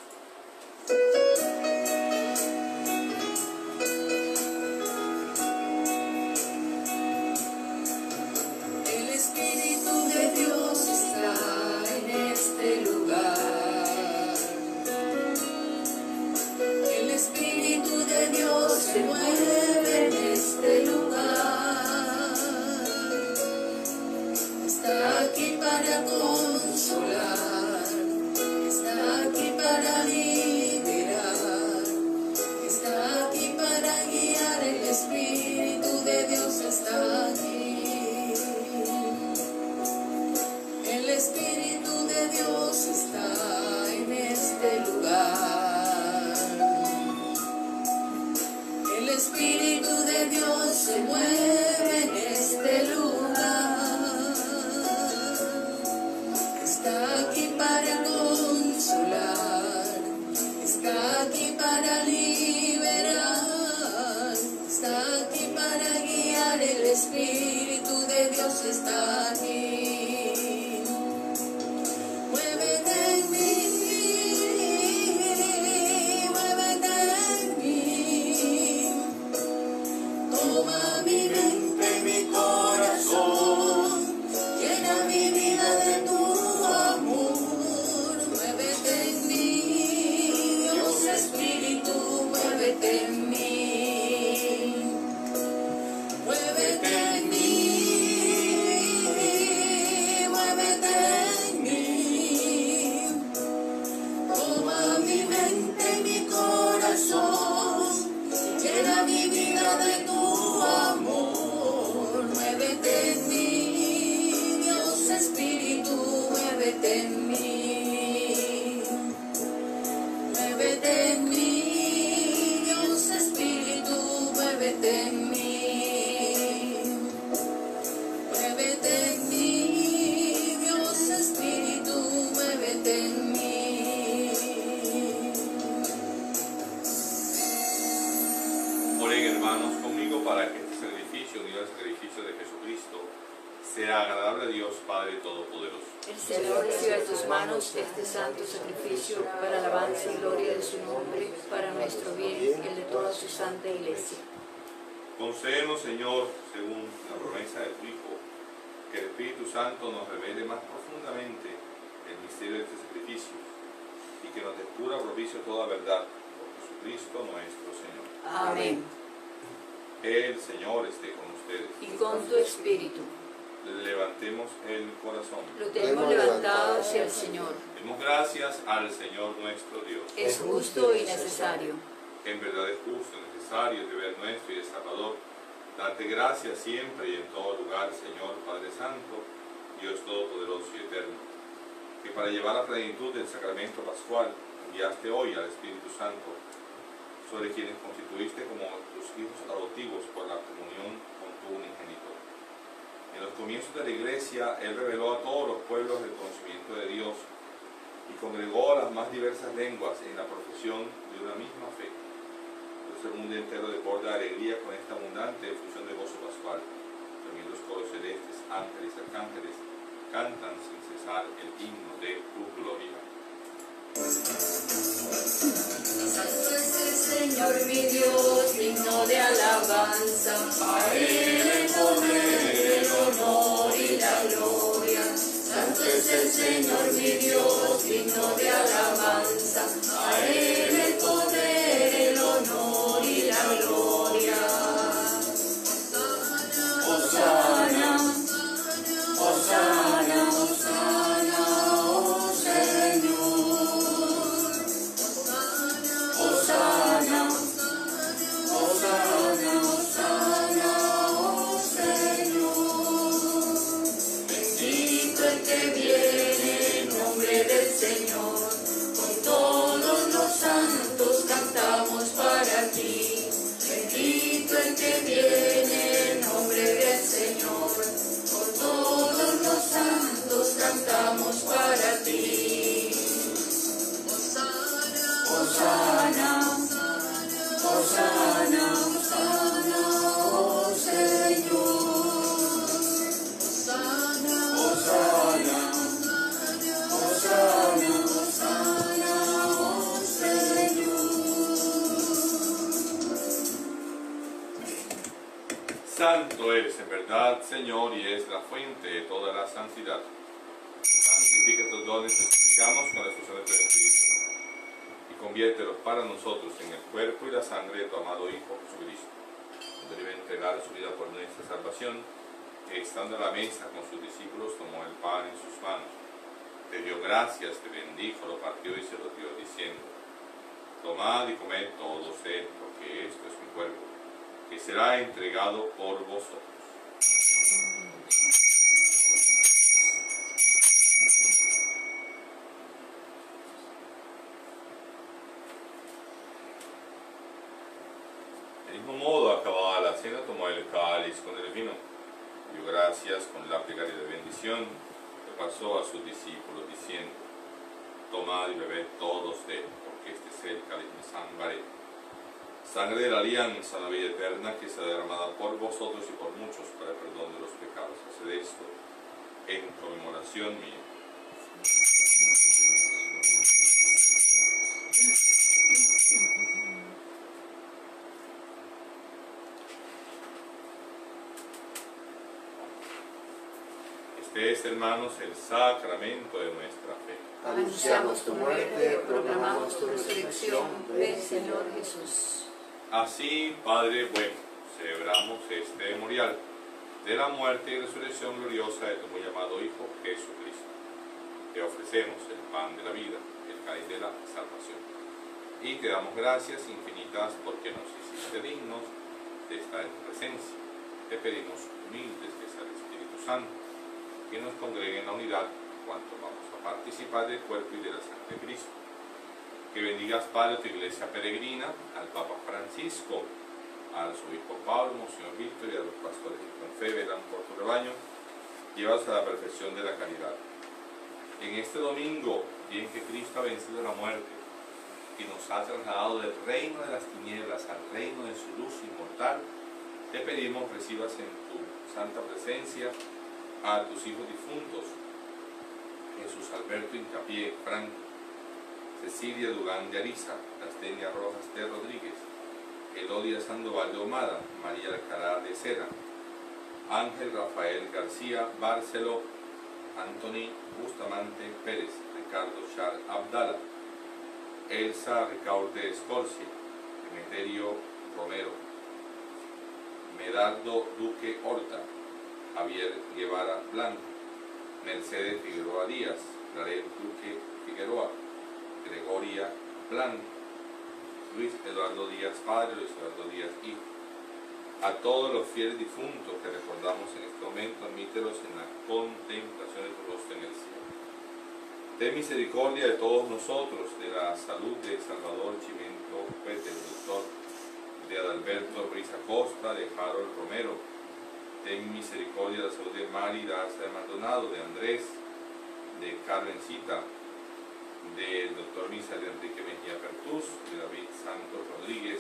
El Espíritu de Dios está en este lugar. El Espíritu de Dios se mueve en este lugar. Está aquí para consolar, está aquí para liberar, está aquí para guiar. El Espíritu de Dios está aquí. Espíritu de Dios está en este lugar. El Espíritu de Dios se mueve en este lugar. Está aquí para consolar, está aquí para liberar, está aquí para guiar. El Espíritu de Dios está aquí. Muévete en mí, muévete en mí. Toma mi mente, mi corazón, llena mi vida de tu amor. Muévete en mí, Dios Espíritu, muévete en mí. Muévete en mí, muévete en mí. Toma mi mente, mi corazón, llena mi vida de tu amor. Muévete en mí, Dios Espíritu, muévete en mí. Muévete en mí, Dios Espíritu, muévete en mí. Muévete en mí, Dios Espíritu, muévete en mí. Oren, hermanos, conmigo para que este sacrificio, unido al sacrificio de Jesucristo, sea agradable a Dios Padre Todopoderoso. El Señor reciba de tus manos este santo sacrificio para alabanza y gloria de su nombre, para nuestro bien y el de toda su santa iglesia. Concédenos, Señor, según la promesa de tu Hijo, que el Espíritu Santo nos revele más profundamente el misterio de este sacrificio y que nos descubra propicio toda verdad por Jesucristo nuestro Señor. Amén. El Señor esté con ustedes. Y con tu espíritu. Levantemos el corazón. Lo tenemos levantado hacia el Señor. Demos gracias al Señor nuestro Dios. Es justo y necesario. En verdad es justo y necesario, deber nuestro y de Salvador, darte gracias siempre y en todo lugar, Señor Padre Santo, Dios Todopoderoso y Eterno, que para llevar a plenitud del sacramento pascual enviaste hoy al Espíritu Santo, sobre quienes constituiste como tus hijos adoptivos por la comunión con tu unigénito. En los comienzos de la Iglesia, Él reveló a todos los pueblos el conocimiento de Dios y congregó a las más diversas lenguas en la profesión de una misma fe. Por eso el mundo entero desborda de alegría con esta abundante efusión de gozo pascual. También los coros celestes, ángeles y arcángeles cantan sin cesar el himno de tu gloria. Santo es el Señor mi Dios, digno de alabanza. A Él el poder, el honor y la gloria. Santo es el Señor mi Dios, digno de alabanza. A Él el poder, el honor y la gloria. Hosana, Hosana, Hosana, oh Señor. Hosana, Hosana, Hosana, oh Señor. Bendito el que viene en nombre del Señor. Con todos los santos cantamos para ti. Bendito el que viene en nombre del Señor. Con todos los santos cantamos para ti. Hosana, Hosana, Hosana, oh Señor. Hosana, Hosana, Hosana, Hosana, oh Señor. Santo eres en verdad, Señor, y es la fuente de toda la santidad. Santifica estos dones que explicamos con la expresión de tu Espíritu, y conviértelos para nosotros en el cuerpo y la sangre de tu amado Hijo Jesucristo, donde debe entregar su vida por nuestra salvación, que estando a la mesa con sus discípulos tomó el pan en sus manos, te dio gracias, te bendijo, lo partió y se lo dio, diciendo: tomad y comed todos él, porque esto es mi cuerpo, que será entregado por vosotros. Francisco en el vino, dio gracias con la plegaria de bendición, que pasó a sus discípulos diciendo: tomad y bebed todos de él, porque este es el cáliz de sangre, sangre de la alianza, la vida eterna, que será derramada por vosotros y por muchos para el perdón de los pecados. Haced esto en conmemoración mía. Este es, hermanos, el sacramento de nuestra fe. Anunciamos tu muerte, proclamamos tu resurrección. Ven, Señor Jesús. Así, Padre bueno, celebramos este memorial de la muerte y resurrección gloriosa de tu muy amado Hijo Jesucristo. Te ofrecemos el pan de la vida, el cáliz de la salvación, y te damos gracias infinitas porque nos hiciste dignos de estar en tu presencia. Te pedimos humildes que sea el Espíritu Santo, que nos congregue en la unidad cuanto vamos a participar del cuerpo y de la sangre de Cristo. Que bendigas, Padre, tu iglesia peregrina, al Papa Francisco, al arzobispo Pablo, Monseñor Víctor y a los pastores que con fe velan por tu rebaño, llevas a la perfección de la caridad. En este domingo, día en que Cristo ha vencido la muerte y nos ha trasladado del reino de las tinieblas al reino de su luz inmortal, te pedimos recibas en tu santa presencia a tus hijos difuntos, Jesús Alberto Incapié Franco, Cecilia Dugán de Ariza, Astenia Rojas de Rodríguez, Elodia Sandoval de Omada, María Alcalá de Cera, Ángel Rafael García Barceló, Anthony Bustamante Pérez, Ricardo Char Abdala, Elsa Ricaurte Escorcia, Emeterio Romero, Medardo Duque Horta, Javier Guevara Blanco, Mercedes Figueroa Díaz, Gabriel Duque Figueroa, Gregoria Blanco, Luis Eduardo Díaz Padre, Luis Eduardo Díaz Hijo. A todos los fieles difuntos que recordamos en este momento, admítelos en la contemplación de tu rostro en el cielo. Ten misericordia de todos nosotros, de la salud de Salvador Chimento Juez, del doctor, de Adalberto Ruiz Acosta, de Harold Romero. Ten misericordia de la salud de Mari Daza de Maldonado, de Andrés, de Carmencita, del doctor Misael Enrique Mejía Pertús, de David Santos Rodríguez,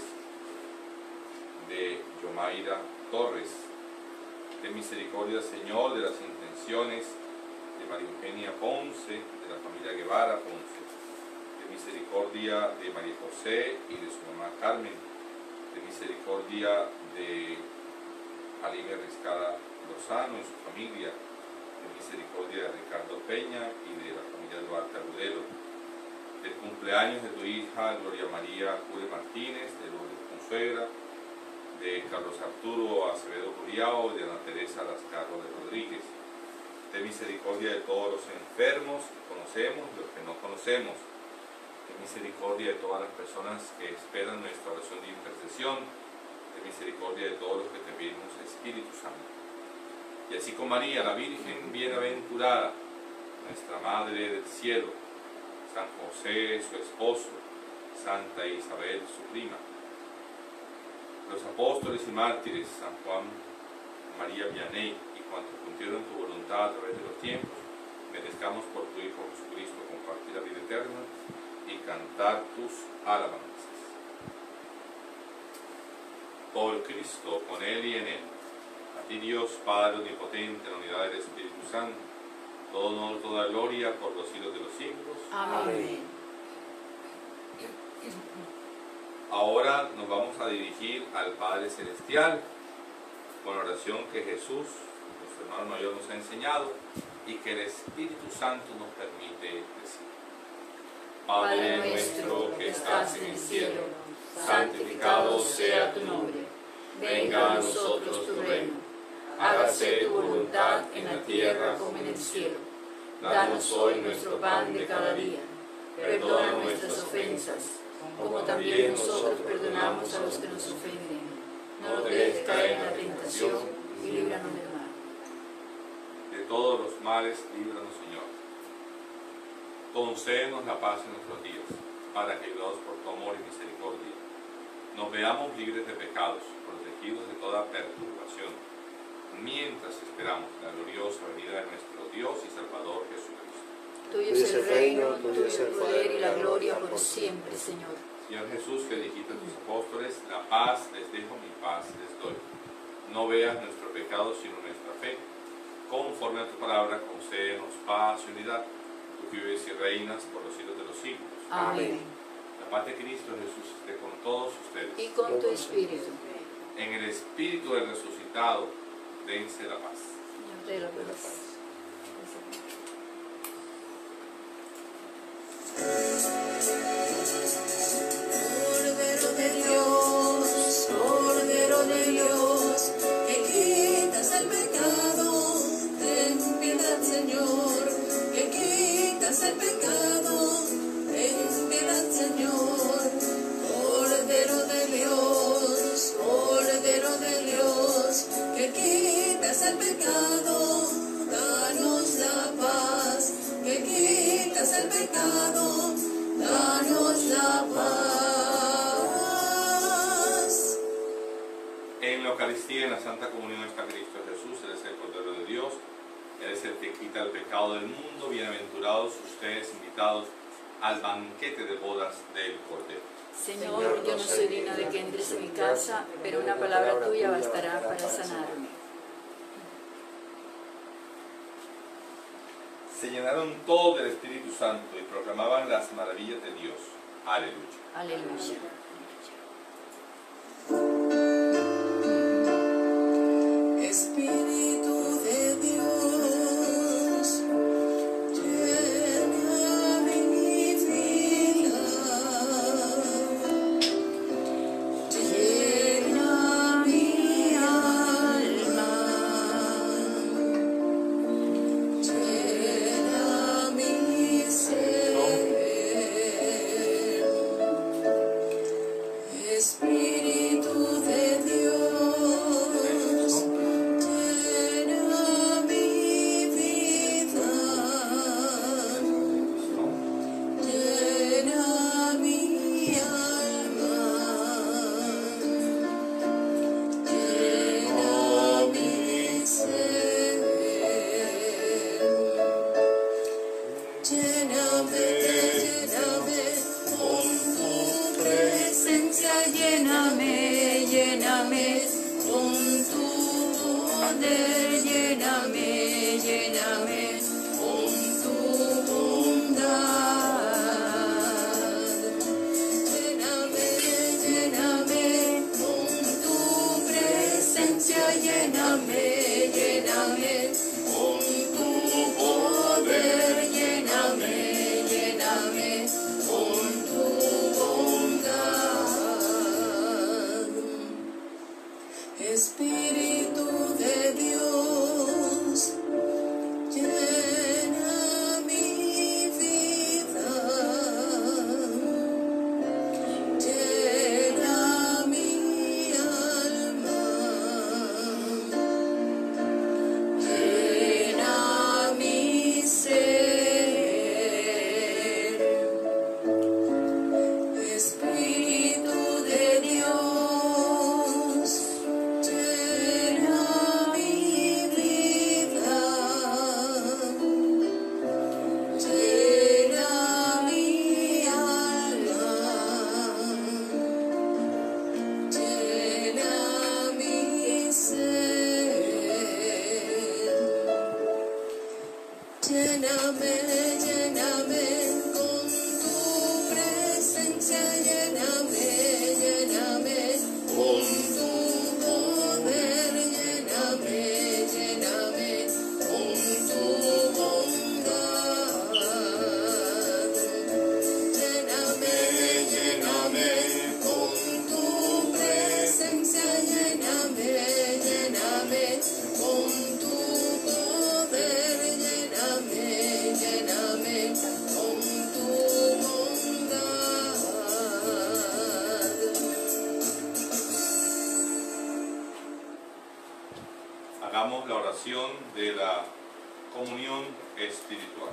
de Yomaira Torres. Ten misericordia, Señor, de las intenciones de María Eugenia Ponce, de la familia Guevara Ponce. Ten misericordia de María José y de su mamá Carmen. Ten misericordia de Jaime Riscada Lozano y su familia. Ten misericordia de Ricardo Peña y de la familia Duarte Agudelo. El cumpleaños de tu hija Gloria María Cure Martínez, de Lourdes Consuegra, de Carlos Arturo Acevedo Curiao y de Ana Teresa Lascarro de Rodríguez. Ten misericordia de todos los enfermos que conocemos y los que no conocemos. Ten misericordia de todas las personas que esperan nuestra oración de intercesión. Ten misericordia de todos los que te pedimos, Espíritu Santo. Y así con María, la Virgen bienaventurada, nuestra Madre del Cielo, San José, su esposo, Santa Isabel, su prima, los apóstoles y mártires, San Juan, María Vianney y cuantos cumplieron tu voluntad a través de los tiempos, merezcamos por tu Hijo Jesucristo compartir la vida eterna y cantar tus alabanzas. Por Cristo, con Él y en Él, a ti Dios Padre Omnipotente, en la unidad del Espíritu Santo, todo honor, toda gloria por los siglos de los siglos. Amén. Ahora nos vamos a dirigir al Padre Celestial con la oración que Jesús, nuestro hermano mayor, nos ha enseñado y que el Espíritu Santo nos permite decir. Padre nuestro que estás en el cielo, santificado sea tu nombre. Venga a nosotros tu reino. Hágase tu voluntad en la tierra como en el cielo. Danos hoy nuestro pan de cada día. Perdona nuestras ofensas, como también nosotros perdonamos a los que nos ofenden. No nos dejes caer en la tentación y líbranos del mal. De todos los males, líbranos, Señor. Concédenos la paz en nuestros días, para que, ayudados por tu amor y misericordia, nos veamos libres de pecados, protegidos de toda perturbación mientras esperamos la gloriosa venida de nuestro Dios y Salvador Jesucristo. Tuyo es el reino, tuyo es el poder y la gloria por siempre, Señor. Señor Jesús, que dijiste a tus apóstoles, la paz les dejo, mi paz les doy. No veas nuestro pecado, sino nuestra fe. Conforme a tu palabra, concédenos paz y unidad. Tú que vives y reinas por los siglos de los siglos. Amén. La paz de Cristo Jesús esté con todos ustedes. Y con tu espíritu. En el espíritu del resucitado, dense la paz. De la paz. Cordero de Dios, Cordero de Dios, que quitas el pecado, ten piedad, Señor, que quitas el pecado, ten piedad, Señor. Cordero de Dios, Cordero de Dios, que quitas el pecado, danos la paz, que quitas el pecado, danos la paz. En la Eucaristía, en la Santa Comunión está Cristo Jesús, Él es el Cordero de Dios, Él es el que quita el pecado del mundo. Bienaventurados ustedes invitados al banquete de bodas del Cordero. Señor, yo no soy digna de que entres en mi casa, pero una palabra tuya bastará para sanarme. Se llenaron todos del Espíritu Santo y proclamaban las maravillas de Dios. Aleluya. Aleluya. Espíritu de Dios, llena mi vida, llena mi alma, llena mi ser. Espíritu de Dios, llena mi vida, llena mi alma, llena mi ser. Lléname, lléname con tu presencia, lléname, lléname con tu poder, lléname, lléname con tu bondad. Lléname, lléname con tu presencia, lléname, lléname con tu poder, lléname, lléname con tu bondad. Espíritu de Dios, llena mi vida, llena mi alma, llena mi ser. Espíritu de Dios, llena mi vida, llena mi alma, llena mi ser. Lléname, lléname con tu presencia, lléname, lléname con tu poder, lléname, lléname con tu bondad. Lléname, lléname con tu presencia, lléname, lléname con tu poder, lléname, lléname con tu bondad. Hagamos la oración de la comunión espiritual.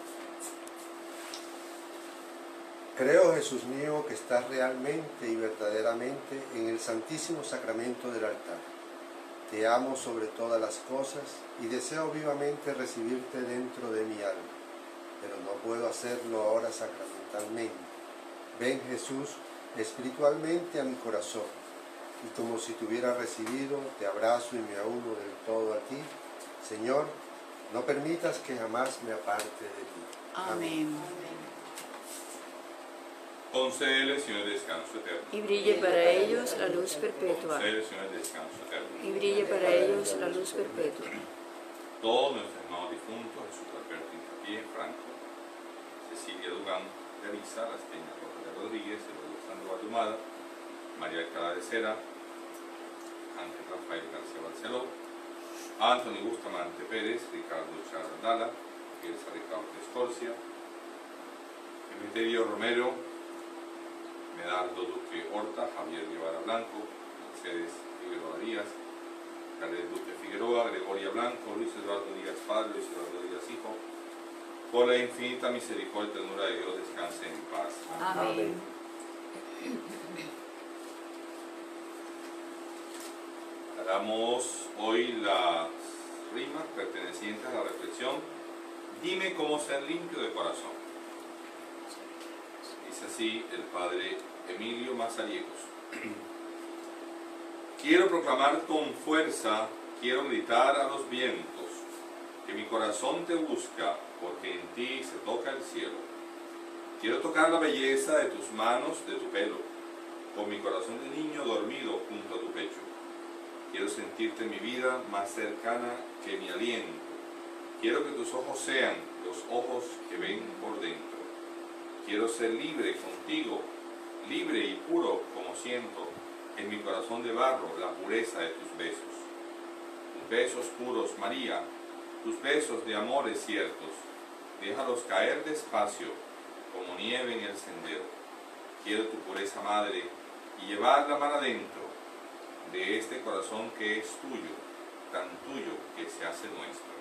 Creo, Jesús mío, que estás realmente y verdaderamente en el santísimo sacramento del altar. Te amo sobre todas las cosas y deseo vivamente recibirte dentro de mi alma, pero no puedo hacerlo ahora sacramentalmente. Ven, Jesús, espiritualmente a mi corazón, y como si te hubiera recibido, te abrazo y me auno del todo a ti. Señor, no permitas que jamás me aparte de ti. Amén. Concédele, Señor, descanso eterno. Y brille para ellos la luz perpetua. Concédele, Señor, descanso eterno. Y brille para ellos la luz perpetua. Todos nuestros hermanos difuntos, Jesús Alberto Incapié, Franco, Cecilia Dugán de Ariza, Las Peñas Rojas de Rodríguez, Eloy Sandoval de Humada, María Alcalá de Cera, Ángel Rafael García Barceló, Anthony Bustamante Pérez, Ricardo Charandala, Elsa Ricardo de Escorcia, Emiterio Romero, Medardo Duque Horta, Javier Guevara Blanco, Mercedes Figueroa Díaz, Jared Duque Figueroa, Gregoria Blanco, Luis Eduardo Díaz Padre, Luis Eduardo Díaz Hijo. Por la infinita misericordia y ternura de Dios, descansen en paz. Amén. Hagamos hoy las rimas pertenecientes a la reflexión. Dime cómo ser limpio de corazón. Dice así el padre Emilio Mazariegos. Quiero proclamar con fuerza, quiero gritar a los vientos, que mi corazón te busca, porque en ti se toca el cielo. Quiero tocar la belleza de tus manos, de tu pelo, con mi corazón de niño dormido junto a tu pecho. Quiero sentirte en mi vida más cercana que mi aliento. Quiero que tus ojos sean los ojos que ven por dentro. Quiero ser libre contigo, libre y puro como siento en mi corazón de barro la pureza de tus besos. Tus besos puros, María, tus besos de amores ciertos, déjalos caer despacio como nieve en el sendero. Quiero tu pureza, Madre, y llevarla mar adentro de este corazón que es tuyo, tan tuyo que se hace nuestro.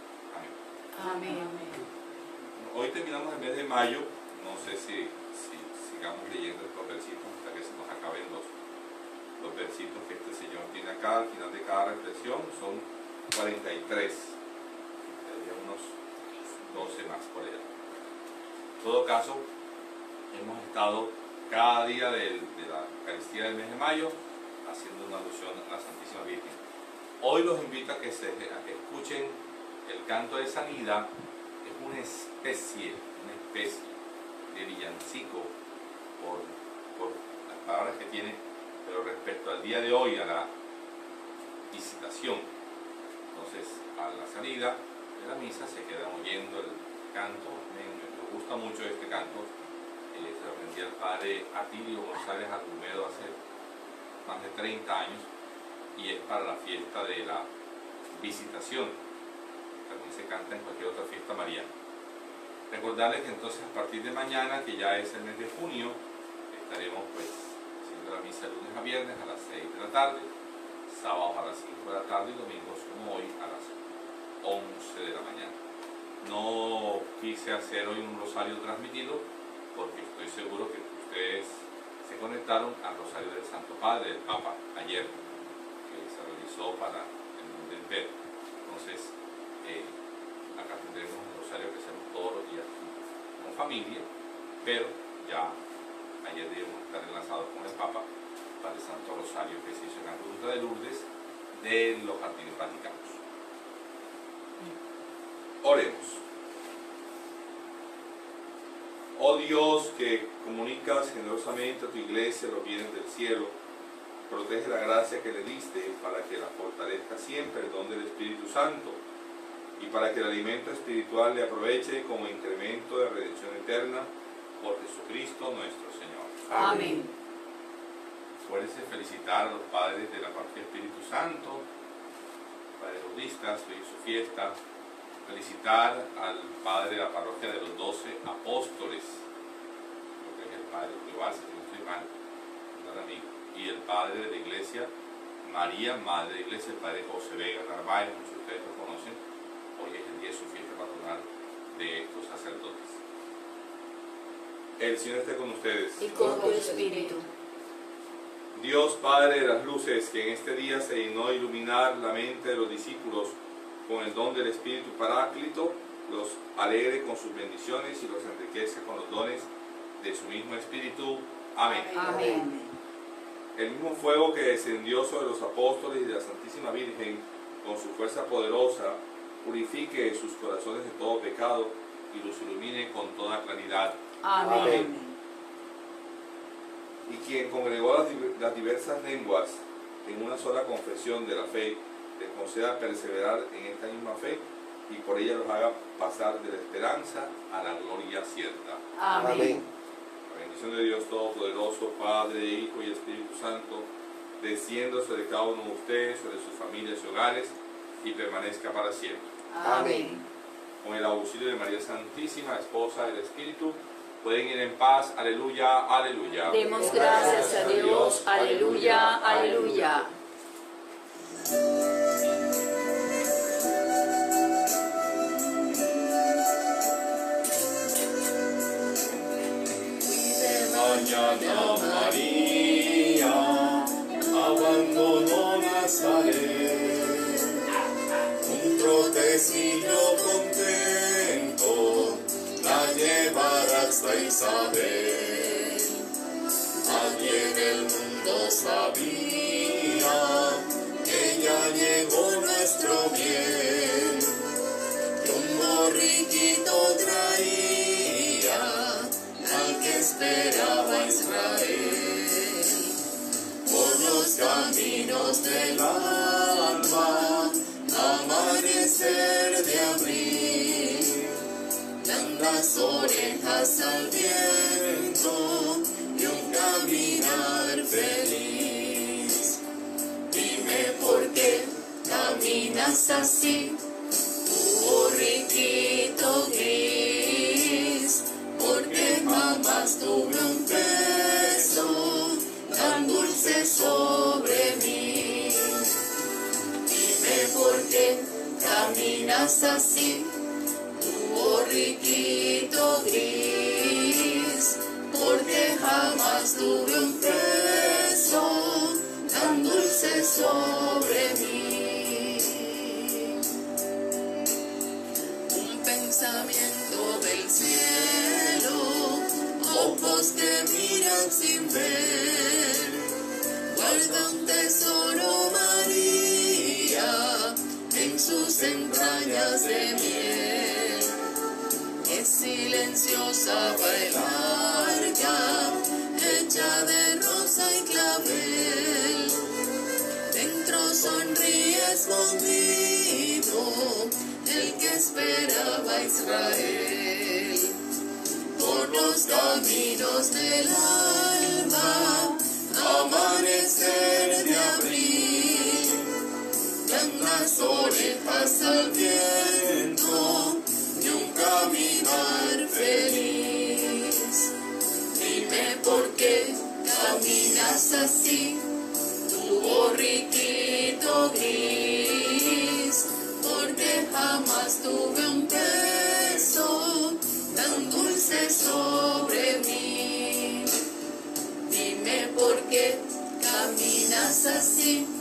Amén. Amén. Hoy terminamos el mes de mayo. No sé si, si sigamos leyendo estos versitos hasta que se nos acaben los, los versitos que este Señor tiene acá. Al final de cada reflexión son cuarenta y tres. Sería unos doce más por allá. En todo caso, hemos estado cada día del, de la Eucaristía del mes de mayo haciendo una alusión a la Santísima Virgen. Hoy los invito a que, se, a que escuchen el canto de Sanidad. Es una especie, una especie de villancico por, por las palabras que tiene, pero respecto al día de hoy, a la visitación. Entonces, a la salida de la misa se quedan oyendo el canto. Me, me gusta mucho este canto. Eh, se lo aprendí al padre Atilio González Argumedo hace más de treinta años, y es para la fiesta de la visitación. También se canta en cualquier otra fiesta mariana. Recordarles que entonces a partir de mañana, que ya es el mes de junio, estaremos pues haciendo la misa de lunes a viernes a las seis de la tarde, sábados a las cinco de la tarde y domingos como hoy a las once de la mañana. No quise hacer hoy un rosario transmitido porque estoy seguro que ustedes se conectaron al rosario del Santo Padre, del Papa, ayer, que se realizó para el mundo entero. Entonces, eh, acá tendremos un rosario que hacemos todos los días con familia, pero ya ayer debemos estar enlazados con el Papa para el Santo Rosario que se hizo en la Ruta de Lourdes de los Jardines Vaticanos. Oremos. Oh Dios, que comunicas generosamente a tu iglesia los bienes del cielo, protege la gracia que le diste para que la fortalezca siempre el don del Espíritu Santo, y para que el alimento espiritual le aproveche como incremento de redención eterna por Jesucristo nuestro Señor. Amén. Acuérdense felicitar a los padres de la parroquia Espíritu Santo, padres bautista, hoy su fiesta. Felicitar al padre de la parroquia de los doce apóstoles, creo que es el padre Olivar, si no estoy mal, un gran amigo, y el padre de la iglesia María, madre de la iglesia, el padre José Vega Narváez, muchos de ustedes lo conocen. Hoy es el día de su fiesta patronal de estos sacerdotes. El Señor esté con ustedes. Y con tu espíritu. Dios Padre de las luces, que en este día se dignó iluminar la mente de los discípulos con el don del Espíritu Paráclito, los alegre con sus bendiciones y los enriquezca con los dones de su mismo Espíritu. Amén. Amén. El mismo fuego que descendió sobre los apóstoles y de la Santísima Virgen con su fuerza poderosa, purifique sus corazones de todo pecado y los ilumine con toda claridad. Amén. Amén. Y quien congregó las, las diversas lenguas en una sola confesión de la fe, les conceda perseverar en esta misma fe y por ella los haga pasar de la esperanza a la gloria cierta. Amén. La bendición de Dios Todopoderoso, Padre, Hijo y Espíritu Santo, descienda sobre cada uno de ustedes, sobre sus familias y hogares, y permanezca para siempre. Amén. Con el auxilio de María Santísima, Esposa del Espíritu, pueden ir en paz. Aleluya, aleluya. Demos gracias a Dios. Aleluya, aleluya. Mañana María abandonó Nazaret, un protesillo contento la llevará hasta Isabel. Nadie en el mundo sabía que ya llegó nuestro bien, que un borriquito traía al que esperaba Israel. Por los caminos del alma, amanecer de abril, dan las orejas al viento y un caminar feliz. Dime por qué caminas así, tu borriquito gris, porque jamás tuve un beso tan dulce sobre mí. Dime por qué caminas así, tu borriquito gris, porque jamás tuve un beso tan dulce sobre mí. Un pensamiento del cielo, ojos que miran sin ver, guarda un tesoro María en sus entrañas de miel. Es silenciosa va el arca, hecha de rosa y clavel, dentro sonríe escondido el que esperaba a Israel. Por los caminos del alma, amanecer de abril, dan las orejas al viento y un caminar feliz. Dime por qué caminas así, tu borriquito gris, porque jamás tuve un beso tan dulce sobre mí. Dime por qué caminas así,